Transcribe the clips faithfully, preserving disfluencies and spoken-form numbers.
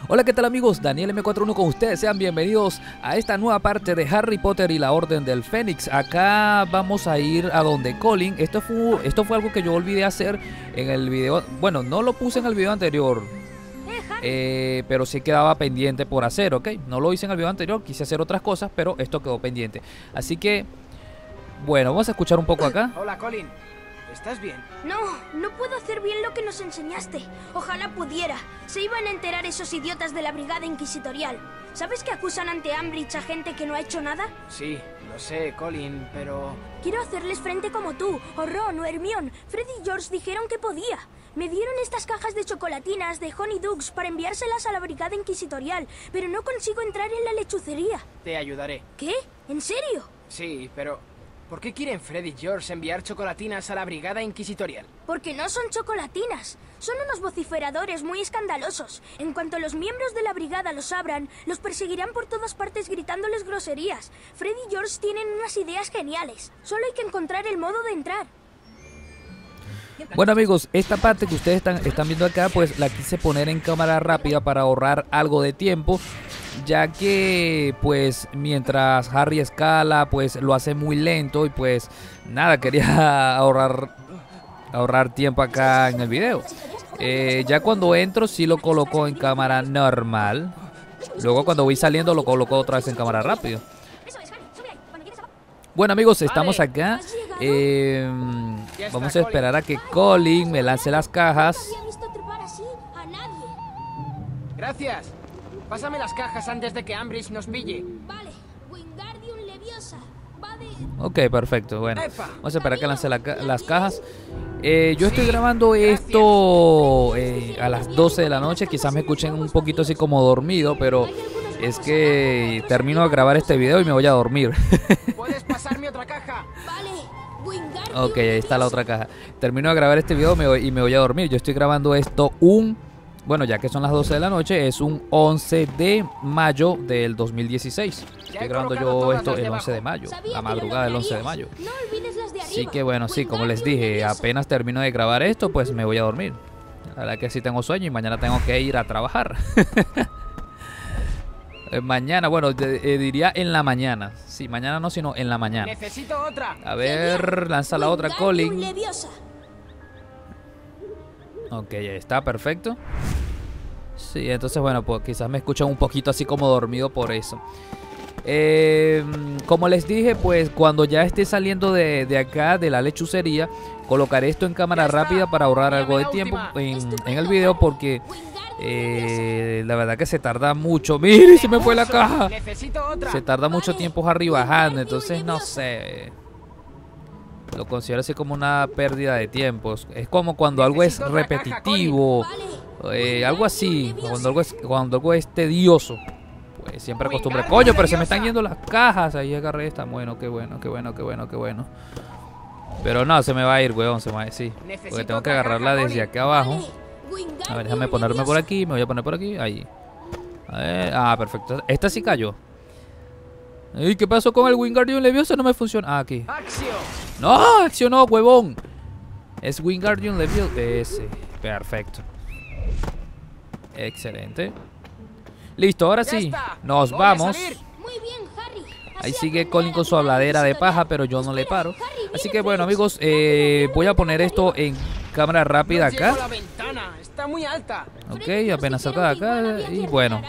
Hola, ¿qué tal amigos? Daniel M cuarenta y uno con ustedes. Sean bienvenidos a esta nueva parte de Harry Potter y la Orden del Fénix. Acá vamos a ir a donde Colin. Esto fue, esto fue algo que yo olvidé hacer en el video. Bueno, no lo puse en el video anterior, eh, pero sí quedaba pendiente por hacer, ¿ok? No lo hice en el video anterior, quise hacer otras cosas, pero esto quedó pendiente. Así que, bueno, vamos a escuchar un poco acá. Hola, Colin. ¿Estás bien? No, no puedo hacer bien lo que nos enseñaste. Ojalá pudiera. Se iban a enterar esos idiotas de la Brigada Inquisitorial. ¿Sabes que acusan ante Umbridge a gente que no ha hecho nada? Sí, lo sé, Colin, pero... Quiero hacerles frente como tú, o Ron, o Hermione. Fred y George dijeron que podía. Me dieron estas cajas de chocolatinas de Honeydukes para enviárselas a la Brigada Inquisitorial, pero no consigo entrar en la lechucería. Te ayudaré. ¿Qué? ¿En serio? Sí, pero... ¿por qué quieren Fred y George enviar chocolatinas a la Brigada Inquisitorial? Porque no son chocolatinas. Son unos vociferadores muy escandalosos. En cuanto los miembros de la brigada los abran, los perseguirán por todas partes gritándoles groserías. Fred y George tienen unas ideas geniales. Solo hay que encontrar el modo de entrar. Bueno amigos, esta parte que ustedes están, están viendo acá, pues la quise poner en cámara rápida para ahorrar algo de tiempo, ya que pues mientras Harry escala pues lo hace muy lento y pues nada, quería ahorrar ahorrar tiempo acá en el video. Eh, ya cuando entro sí lo coloco en cámara normal, luego cuando voy saliendo lo coloco otra vez en cámara rápida. Bueno amigos, estamos acá. Eh, vamos a esperar a que Colin me lance las cajas. Gracias. Pásame las cajas antes de que Umbridge nos pille. Vale, Wingardium Leviosa. Va de... Ok, perfecto. Bueno, vamos a esperar a que lance la ca las cajas. Eh, yo estoy grabando esto eh, a las doce de la noche. Quizás me escuchen un poquito así como dormido, pero es que termino de grabar este video y me voy a dormir. ¿Puedes pasarme otra caja? Vale, Wingardium Ok, ahí está la otra caja. Termino de grabar este video me voy, y me voy a dormir. Yo estoy grabando esto un... bueno, ya que son las doce de la noche, es un once de mayo del dos mil dieciséis. Estoy grabando yo esto el once de mayo, la madrugada del once de mayo. No olvides las de arriba. Así que bueno, sí, como les dije, apenas termino de grabar esto, pues me voy a dormir. La verdad que sí tengo sueño y mañana tengo que ir a trabajar. Mañana, bueno, eh, diría en la mañana. Sí, mañana no, sino en la mañana. Necesito otra. A ver, lanza la otra, Colin. Leviosa. Ok, ahí está, perfecto. Sí, entonces bueno, pues quizás me escuchan un poquito así como dormido por eso. Eh, como les dije, pues cuando ya esté saliendo de, de acá, de la lechucería, colocaré esto en cámara rápida para ahorrar algo de tiempo en, en el video, porque eh, la verdad que se tarda mucho. ¡Mire, se me fue la caja! Necesito otra. Se tarda mucho tiempo Harry bajando, entonces no sé. Lo considero así como una pérdida de tiempo. Es como cuando algo es repetitivo, eh, algo así, cuando algo es, cuando algo es tedioso. Pues siempre acostumbré. Coño, pero se me están yendo las cajas. Ahí agarré esta. Bueno, qué bueno, qué bueno, qué bueno, qué bueno. Pero no, se me va a ir, weón, se me va a ir, sí. Porque tengo que agarrarla desde acá abajo. A ver, déjame ponerme por aquí. Me voy a poner por aquí, ahí. A ver, ah, perfecto. Esta sí cayó. ¿Y qué pasó con el Wingardium Leviosa? No me funciona. Ah, aquí. No, accionó, huevón. Es Wingardium Leviosa. Ese, perfecto. Excelente. Listo, ahora sí. Nos vamos. Muy bien, Harry. Ahí sigue Colin con su habladera de paja, pero yo no le paro. Así que bueno, amigos, eh, voy a poner esto en cámara rápida acá. La ventana está muy alta. Ok, apenas salga de acá. Y bueno.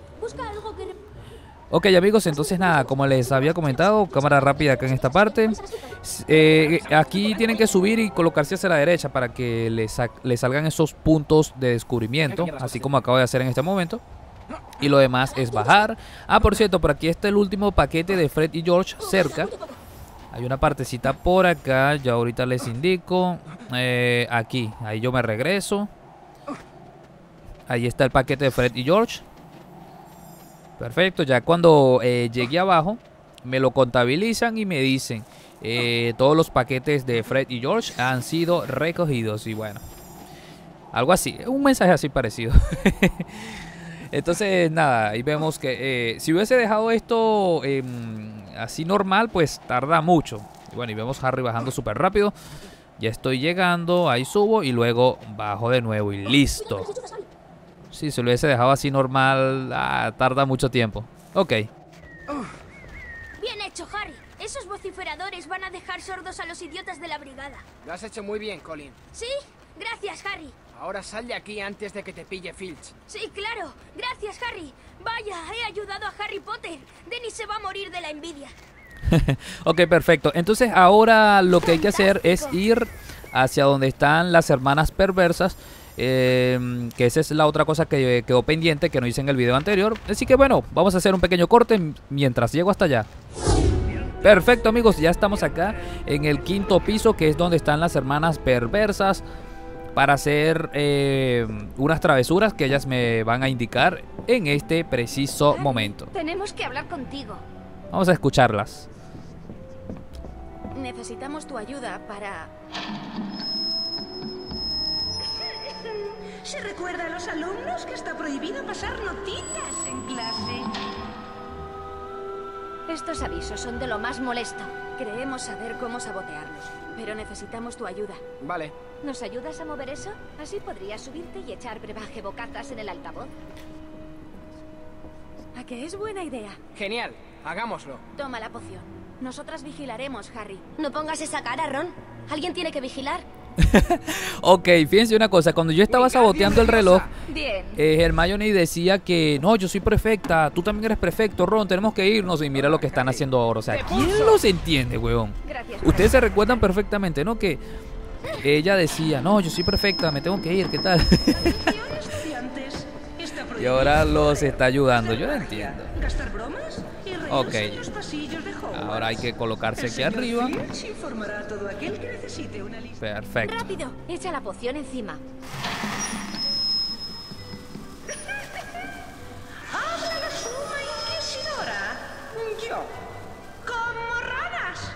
Ok amigos, entonces nada, como les había comentado, cámara rápida acá en esta parte. eh, Aquí tienen que subir y colocarse hacia la derecha para que les, les salgan esos puntos de descubrimiento, así como acabo de hacer en este momento. Y lo demás es bajar. Ah, por cierto, por aquí está el último paquete de Fred y George cerca. Hay una partecita por acá, ya ahorita les indico. eh, Aquí, ahí yo me regreso. Ahí está el paquete de Fred y George. Perfecto, ya cuando eh, llegue abajo me lo contabilizan y me dicen eh, todos los paquetes de Fred y George han sido recogidos. Y bueno, algo así, un mensaje así parecido. Entonces nada, ahí vemos que eh, si hubiese dejado esto eh, así normal, pues tarda mucho. Y bueno, y vemos a Harry bajando súper rápido. Ya estoy llegando, ahí subo y luego bajo de nuevo y listo. Si se lo hubiese dejado así normal, ah, tarda mucho tiempo. Ok. Bien hecho, Harry. Esos vociferadores van a dejar sordos a los idiotas de la brigada. Lo has hecho muy bien, Colin. ¿Sí? Gracias, Harry. Ahora sal de aquí antes de que te pille Filch. Sí, claro. Gracias, Harry. Vaya, he ayudado a Harry Potter. Dennis se va a morir de la envidia. Ok, perfecto. Entonces ahora lo que hay que hacer es ir hacia donde están las hermanas perversas. Eh, que esa es la otra cosa que quedó pendiente, que no hice en el video anterior. Así que bueno, vamos a hacer un pequeño corte mientras llego hasta allá. Perfecto, amigos, ya estamos acá en el quinto piso, que es donde están las hermanas perversas, para hacer eh, unas travesuras que ellas me van a indicar en este preciso Harry, momento. Tenemos que hablar contigo. Vamos a escucharlas. Necesitamos tu ayuda para... ¿Se recuerda a los alumnos que está prohibido pasar notitas en clase? Estos avisos son de lo más molesto. Creemos saber cómo sabotearlos, pero necesitamos tu ayuda. Vale. ¿Nos ayudas a mover eso? Así podrías subirte y echar brebaje bocazas en el altavoz. ¿A que es buena idea? Genial. Hagámoslo. Toma la poción. Nosotras vigilaremos, Harry. No pongas esa cara, Ron. Alguien tiene que vigilar. Ok, fíjense una cosa, cuando yo estaba saboteando el reloj, Bien. eh, Hermione decía que no, yo soy prefecta, tú también eres prefecto, Ron, tenemos que irnos, y mira lo que están haciendo ahora. O sea, ¿quién los entiende, weón? Gracias. Ustedes se recuerdan perfectamente, ¿no? Que ella decía, no, yo soy prefecta, me tengo que ir, ¿qué tal? Estudiantes, está Y prohibido ahora los está ayudando, yo no entiendo. gastar bromas y reírse Ok. en los pasillos de Hogwarts. Ahora hay que colocarse El aquí señor arriba. Filch informará a todo aquel que necesite una lista. Perfecto. Rápido, echa la poción encima. ¡Habla la suma inquisidora! Yo, como ranas.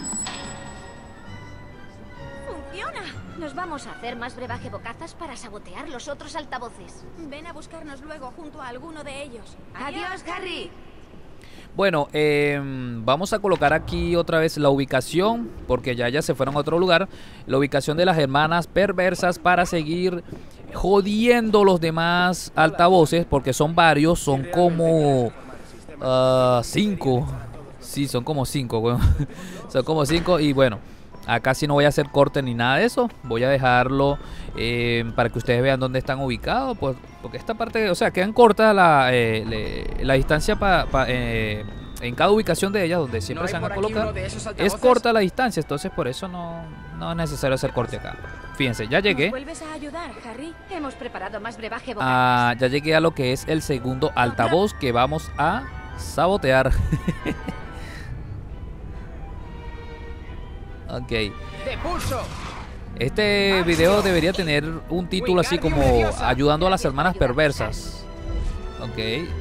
¡Funciona! Nos vamos a hacer más brebaje bocazas para sabotear los otros altavoces. Ven a buscarnos luego junto a alguno de ellos. ¡Adiós, Harry! Bueno, eh, vamos a colocar aquí otra vez la ubicación, porque ya ya se fueron a otro lugar. La ubicación de las hermanas perversas para seguir jodiendo los demás altavoces, porque son varios, son como uh, cinco. Sí, son como cinco, weón. Son como cinco y bueno, acá sí no voy a hacer corte ni nada de eso. Voy a dejarlo eh, para que ustedes vean dónde están ubicados. Pues, porque esta parte, o sea, quedan cortas la, eh, le- la distancia pa, pa- eh, en cada ubicación de ellas, donde siempre ¿No se hay van a por aquí colocar. uno de esos Es altavoces? corta la distancia, entonces por eso no, no es necesario hacer corte acá. Fíjense, ya ¿Nos llegué. vuelves a ayudar, Harry? Hemos preparado más brebaje bocazas. Ah, ya llegué a lo que es el segundo altavoz que vamos a sabotear. Ok. ¡De pulso! Este video debería tener un título así como ayudando a las hermanas perversas. Ok.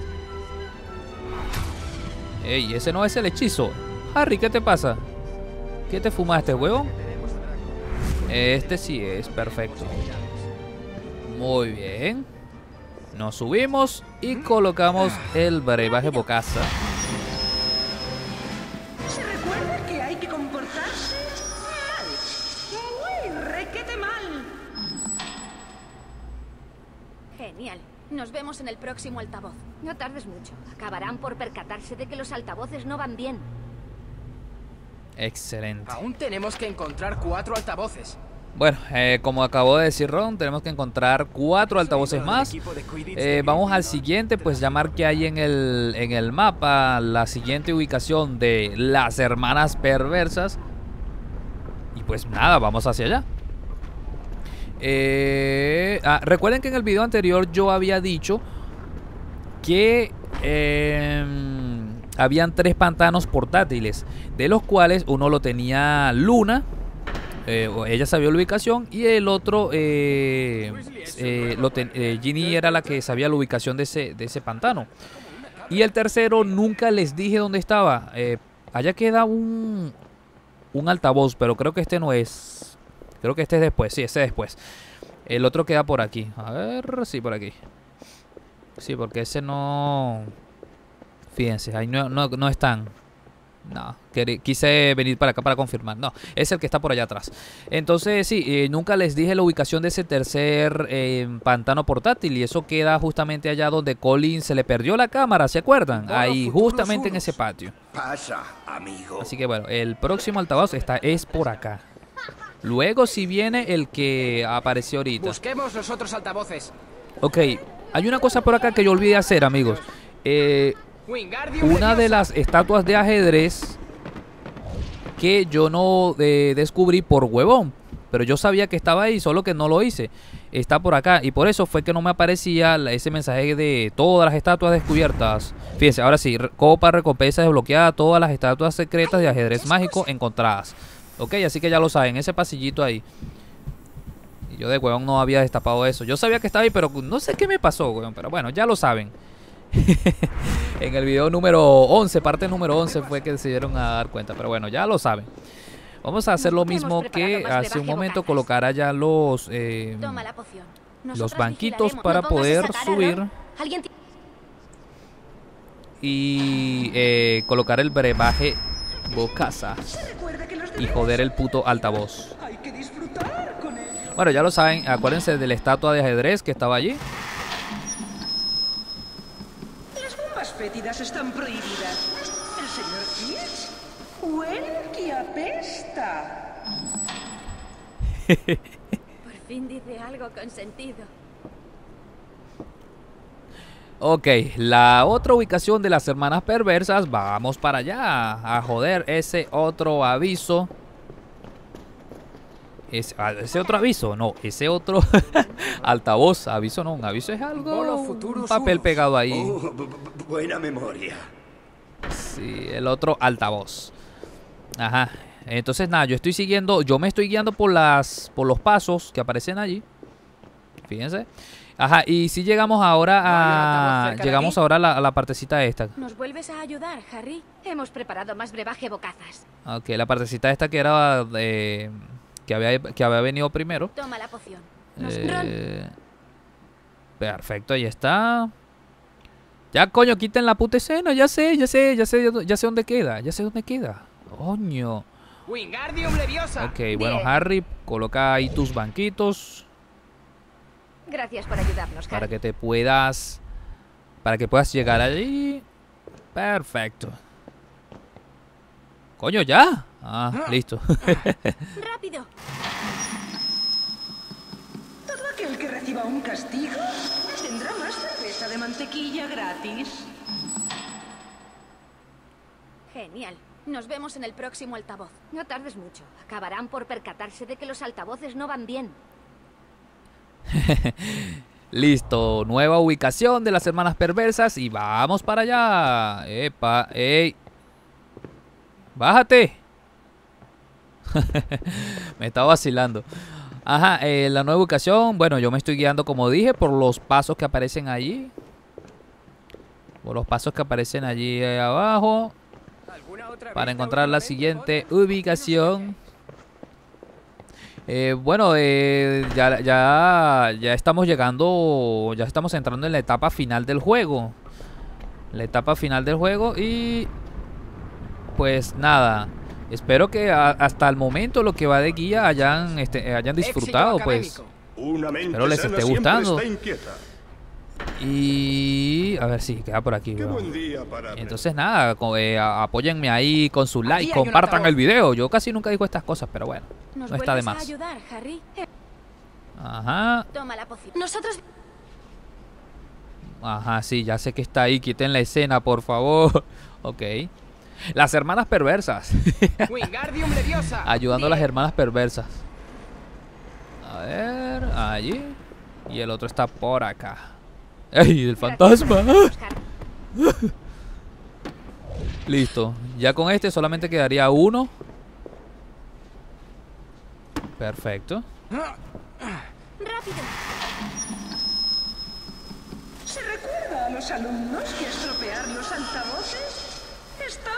Ey, ese no es el hechizo. Harry, ¿qué te pasa? ¿Qué te fumaste, huevo? Este sí es, perfecto. Muy bien. Nos subimos y colocamos el brebaje bocaza. Se recuerda que hay que comportarse mal. Muy requete mal. Genial. Nos vemos en el próximo altavoz. No tardes mucho. Acabarán por percatarse de que los altavoces no van bien. Excelente. Aún tenemos que encontrar cuatro altavoces. Bueno, eh, como acabó de decir Ron, tenemos que encontrar cuatro altavoces más. Eh, vamos al siguiente, pues ya marqué ahí en el, en el mapa la siguiente ubicación de las hermanas perversas. Y pues nada, vamos hacia allá. Eh, ah, recuerden que en el video anterior yo había dicho que eh, habían tres pantanos portátiles, de los cuales uno lo tenía Luna. Eh, ella sabía la ubicación y el otro eh, eh, lo ten, eh, Ginny era la que sabía la ubicación de ese, de ese pantano. Y el tercero nunca les dije dónde estaba. Eh, allá queda un, un altavoz, pero creo que este no es. Creo que este es después, sí, este es después. El otro queda por aquí. A ver, sí, por aquí. Sí, porque ese no... Fíjense, ahí no, no, no están. No, quer- quise venir para acá para confirmar. No, es el que está por allá atrás. Entonces, sí, eh, nunca les dije la ubicación de ese tercer eh, pantano portátil. Y eso queda justamente allá donde Colin se le perdió la cámara, ¿se acuerdan? Bueno, Ahí, futuros justamente en unos. ese patio. Pasa, amigo. Así que bueno, el próximo altavoz está, es por acá. Luego si viene el que apareció ahorita. Busquemos los otros altavoces. Ok, hay una cosa por acá que yo olvidé hacer, amigos. Eh... Wingardium Una de Leviosa. las estatuas de ajedrez que yo no eh, descubrí por huevón, pero yo sabía que estaba ahí, solo que no lo hice. Está por acá y por eso fue que no me aparecía la- ese mensaje de todas las estatuas descubiertas. Fíjense, ahora sí, re- copa, recompensa desbloqueada, todas las estatuas secretas de ajedrez mágico encontradas. Ok, así que ya lo saben, ese pasillito ahí. Y yo de huevón no había destapado eso. Yo sabía que estaba ahí, pero no sé qué me pasó, huevón. Pero bueno, ya lo saben. En el video número once, parte número once fue que se dieron a dar cuenta. Pero bueno, ya lo saben. Vamos a hacer lo Hemos mismo preparado que más hace un brebaje momento, bocazas. colocar allá los eh, Toma la poción. los Nosotras banquitos vigilaremos. para No pongas poder esa cara, subir Ron. Alguien ti- y eh, colocar el brebaje bocazas Recuerda que los y joder el puto altavoz. hay que disfrutar con ellos. Bueno, ya lo saben, acuérdense de la estatua de ajedrez que estaba allí. Las bombas fétidas están prohibidas. El señor Fitz huele que apesta. Por fin dice algo con sentido. Ok, la otra ubicación de las hermanas perversas, vamos para allá a joder ese otro aviso. Ese, ah, ese otro aviso, no, ese otro altavoz, aviso no, un aviso es algo, Bolo un Futurus papel Unus. pegado ahí. Oh, bu- bu- buena memoria. Sí, el otro altavoz. Ajá. Entonces nada, yo estoy siguiendo, yo me estoy guiando por las, por los pasos que aparecen allí. Fíjense. Ajá, y si llegamos ahora ¿No hay un altavoz a, cerca de llegamos aquí? ahora a la, a la partecita esta. ¿Nos vuelves a ayudar, Harry? Hemos preparado más brebaje bocazas. Ok, la partecita esta que era de, que había, que había venido primero. Toma la poción. Nos- Eh, perfecto, ahí está. Ya, coño, quiten la puta escena. Ya sé, ya sé, ya sé, ya sé dónde queda. Ya sé dónde queda. Coño. Wingardium Leviosa. Ok, bueno, Bien. Harry, coloca ahí tus banquitos Gracias por ayudarnos, Harry. para que te puedas, para que puedas llegar allí. Perfecto. Coño, ya. Ah, listo. ¡Rápido! Todo aquel que reciba un castigo tendrá más cerveza de mantequilla gratis. Genial. Nos vemos en el próximo altavoz. No tardes mucho. Acabarán por percatarse de que los altavoces no van bien. Listo, nueva ubicación de las hermanas perversas y vamos para allá. Epa, ey. Bájate. Me estaba vacilando. Ajá, eh, la nueva ubicación. Bueno, yo me estoy guiando, como dije, por los pasos que aparecen allí. Por los pasos que aparecen allí eh, abajo. ¿Alguna otra Para vista encontrar la últimamente, siguiente Potter? ubicación. Eh, bueno, eh, ya, ya, ya estamos llegando, ya estamos entrando en la etapa final del juego. La etapa final del juego y pues nada. Espero que a- hasta el momento lo que va de guía hayan, este, hayan disfrutado, Éxito pues. académico. Una mente Espero les sana esté siempre gustando. está inquieta. Y a ver si queda por aquí. Qué weón. buen día para aprender. Entonces nada, co- eh, a- apóyenme ahí con su like, hay un compartan altavoz. el video. Yo casi nunca digo estas cosas, pero bueno, ¿Nos no está de vuelves a más. ayudar, Harry? Eh, Ajá, Toma la poción. Nosotros... ajá, sí, ya sé que está ahí. Quiten la escena, por favor. Ok. Las hermanas perversas. Wingardium Leviosa. Ayudando a las Bien. hermanas perversas. A ver, allí. Y el otro está por acá. ¡Ey, el Gracias por fantasma! ayudarnos, Harry. Listo. Ya con este solamente quedaría uno. Perfecto. ¡Rápido! ¿Se recuerda a los alumnos que estropear los altavoces está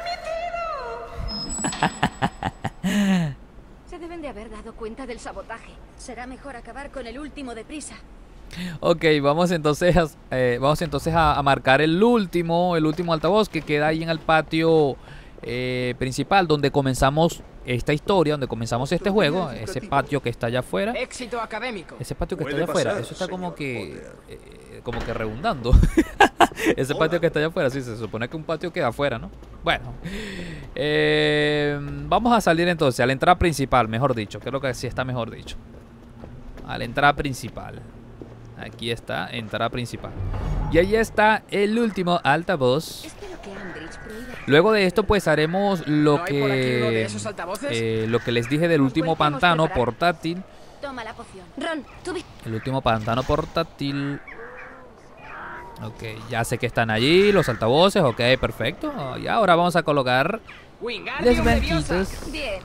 permitido? Se deben de haber dado cuenta del sabotaje. Será mejor acabar con el último deprisa. Ok, vamos entonces a, eh, vamos entonces a, a marcar el último, el último altavoz que queda ahí en el patio eh, principal donde comenzamos esta historia, donde comenzamos este juego. Ese patio que está allá afuera. Éxito académico. Ese patio que está Puede allá afuera, pasar, eso está como señor que Potter. eh, como que redundando. Ese patio que está allá afuera, sí, se supone que un patio queda afuera, ¿no? Bueno, eh, vamos a salir entonces a la entrada principal, mejor dicho. Creo que sí está mejor dicho. A la entrada principal. Aquí está, entrada principal. Y ahí está el último altavoz. Espero que Ambridge prohíba. Luego de esto pues haremos lo ¿No hay por aquí uno de que esos altavoces? eh, lo que les dije del último podemos pantano preparar. portátil. Toma la poción. Ron, tú vi- El último pantano portátil. Ok, ya sé que están allí los altavoces. Ok, perfecto. Oh, y ahora vamos a colocar Wingardium los Leviosa. banquitos, Bien.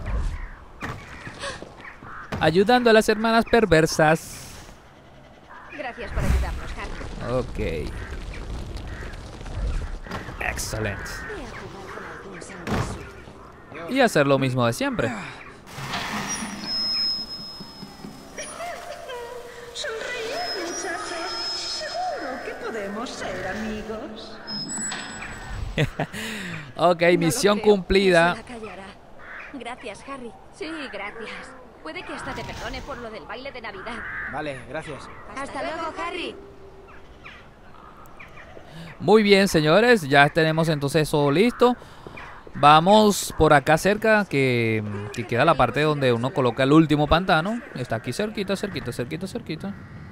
ayudando a las hermanas perversas. Gracias por ayudarnos, Harry. Ok. Excelente. Ve a jugar con algún sanguijuela. Y hacer lo mismo de siempre. Sonreír, muchachos. Seguro que podemos ser amigos. Ok, No lo misión creo. cumplida. Eso la callará. Gracias, Harry. Sí, gracias. Puede que hasta te perdone por lo del baile de Navidad. Vale, gracias. Hasta, luego, Harry. Muy bien, señores, ya tenemos entonces eso listo. Vamos por acá cerca, que, que queda la parte donde uno coloca el último pantano. Está aquí cerquita, cerquita, cerquita, cerquita.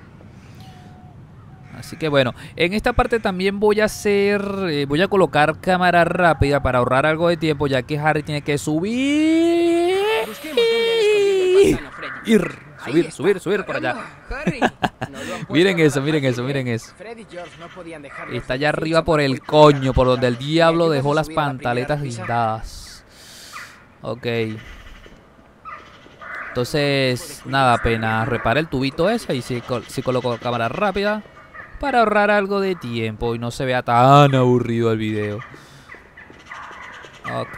Así que bueno, en esta parte también voy a hacer, eh, voy a colocar cámara rápida para ahorrar algo de tiempo, ya que Harry tiene que subir. Busquemos dónde han escondido el pantano, Freddy. Ir, Ahí subir, está. subir, subir por allá. Caramba, Harry. No lo han puesto Miren nada eso, miren fácil, eso, ¿eh? miren eso. Fred y George no podían dejarlos Está allá decir arriba su por el papel coño, por con donde el la diablo ¿Me dejó ayudas a las subir a la primera pantaletas repisa? guindadas. Ok. Entonces, nada, apenas repara el tubito ese y si, col si coloco cámara rápida para ahorrar algo de tiempo y no se vea tan aburrido el video. Ok.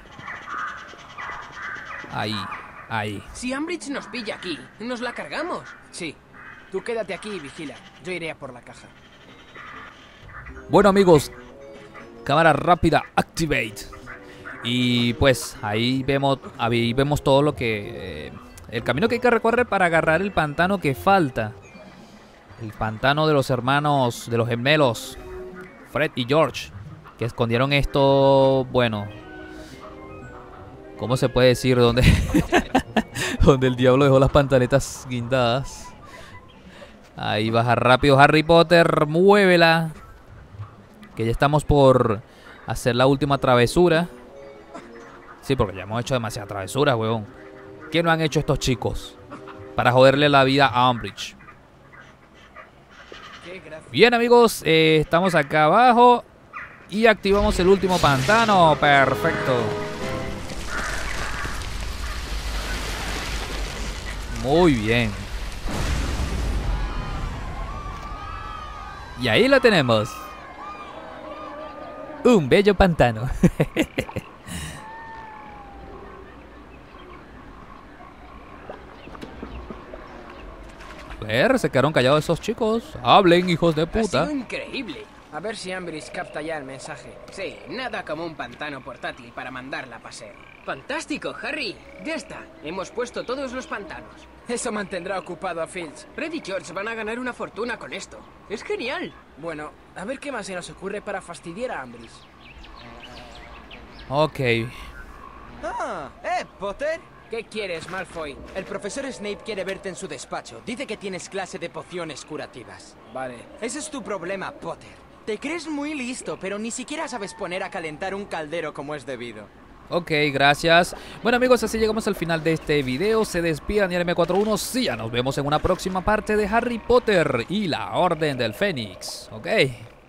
Ahí, ahí. Si Ambridge nos pilla aquí, nos la cargamos. Sí. Tú quédate aquí y vigila. Yo iré a por la caja. Bueno, amigos, cámara rápida, activate. Y pues ahí vemos, ahí vemos todo lo que... Eh, el camino que hay que recorrer para agarrar el pantano que falta. El pantano de los hermanos, de los gemelos, Fred y George, que escondieron esto, bueno... ¿Cómo se puede decir? Donde, donde el diablo dejó las pantaletas guindadas. Ahí baja rápido Harry Potter, muévela. Que ya estamos por hacer la última travesura. Sí, porque ya hemos hecho demasiadas travesuras, weón. ¿Qué no han hecho estos chicos para joderle la vida a Umbridge? Qué gracia. Bien, amigos, eh, estamos acá abajo y activamos el último pantano. Perfecto. Muy bien. Y ahí lo tenemos. Un bello pantano. A ver, se quedaron callados esos chicos. Hablen, hijos de Ha puta. sido increíble. A ver si Ambridge capta ya el mensaje. Sí, nada como un pantano portátil para mandarla a pasear. ¡Fantástico, Harry! Ya está. Hemos puesto todos los pantanos. Eso mantendrá ocupado a Filch. Fred y George van a ganar una fortuna con esto. ¡Es genial! Bueno, a ver qué más se nos ocurre para fastidiar a Ambridge. Ok. Ah, ¿eh, Potter? ¿Qué quieres, Malfoy? El profesor Snape quiere verte en su despacho. Dice que tienes clase de pociones curativas. Vale. Ese es tu problema, Potter. Te crees muy listo, pero ni siquiera sabes poner a calentar un caldero como es debido. Ok, gracias. Bueno, amigos, así llegamos al final de este video. Se despide Daniel M cuarenta y uno. Sí, ya nos vemos en una próxima parte de Harry Potter y la Orden del Fénix. Ok.